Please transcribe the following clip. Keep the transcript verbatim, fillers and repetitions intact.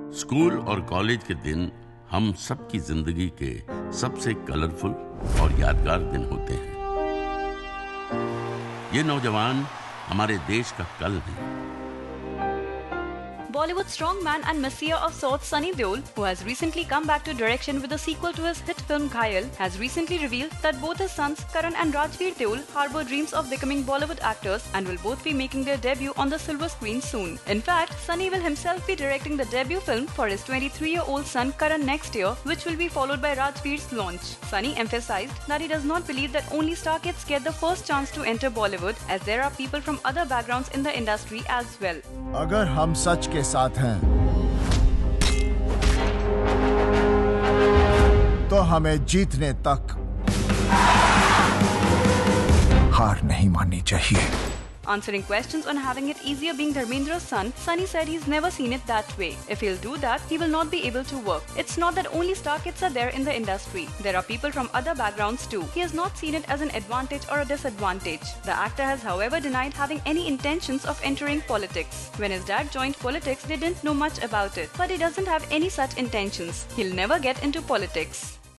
School और college के दिन हम सबकी जिंदगी के सबसे कलरफुल और यादगार दिन होते हैं। ये नौजवान हमारे देश का कल हैं। Bollywood strongman and messiah of sorts Sunny Deol, who has recently come back to direction with a sequel to his hit film Ghayal, has recently revealed that both his sons Karan and Rajveer Deol harbor dreams of becoming Bollywood actors and will both be making their debut on the silver screen soon. In fact, Sunny will himself be directing the debut film for his twenty-three-year-old son Karan next year, which will be followed by Rajveer's launch. Sunny emphasized that he does not believe that only star kids get the first chance to enter Bollywood, as there are people from other backgrounds in the industry as well. अगर हम सच के साथ हैं तो हमें जीतने तक हार नहीं माननी चाहिए। Answering questions on having it easier being Dharmendra's son, Sunny said he's never seen it that way. If he'll do that, he will not be able to work. It's not that only star kids are there in the industry. There are people from other backgrounds too. He has not seen it as an advantage or a disadvantage. The actor has, however, denied having any intentions of entering politics. When his dad joined politics, they didn't know much about it. But he doesn't have any such intentions. He'll never get into politics.